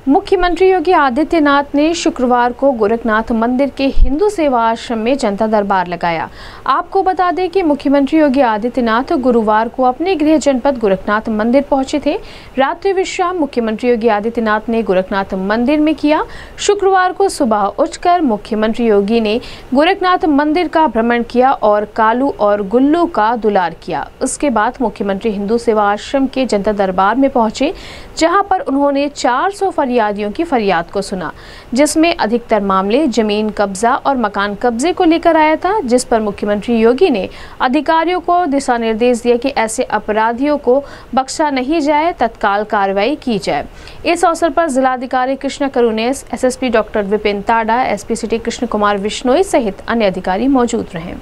मुख्यमंत्री योगी आदित्यनाथ ने शुक्रवार को गोरखनाथ मंदिर के हिंदू सेवा आश्रम में जनता दरबार लगाया। आपको बता दें कि मुख्यमंत्री योगी आदित्यनाथ गुरुवार को अपने गृह जनपद गोरखनाथ मंदिर पहुंचे थे। रात्रि विश्राम मुख्यमंत्री योगी आदित्यनाथ ने गोरखनाथ मंदिर में किया। शुक्रवार को सुबह उठकर मुख्यमंत्री योगी ने गोरखनाथ मंदिर का भ्रमण किया और कालू और गुल्लू का दुलार किया। उसके बाद मुख्यमंत्री हिंदू सेवा आश्रम के जनता दरबार में पहुंचे, जहां पर उन्होंने 400 फरियादियों की फरियाद को सुना, जिसमें अधिकतर मामले जमीन कब्जा और मकान कब्जे को लेकर आया था, जिस पर मुख्यमंत्री योगी ने अधिकारियों को दिशा निर्देश दिए कि ऐसे अपराधियों को बख्शा नहीं जाए, तत्काल कार्रवाई की जाए। इस अवसर पर जिलाधिकारी Krishna Karunesh, SSP doctor Vipin Tada, SP city Krishna Kumar Vishnoi सहित अन्य अधिकारी मौजूद रहे।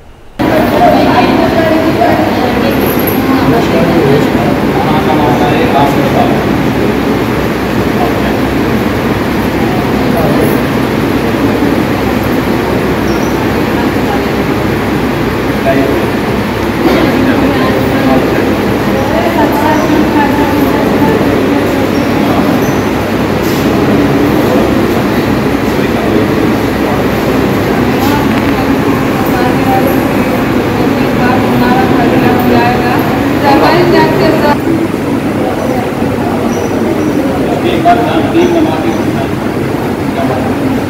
एक बार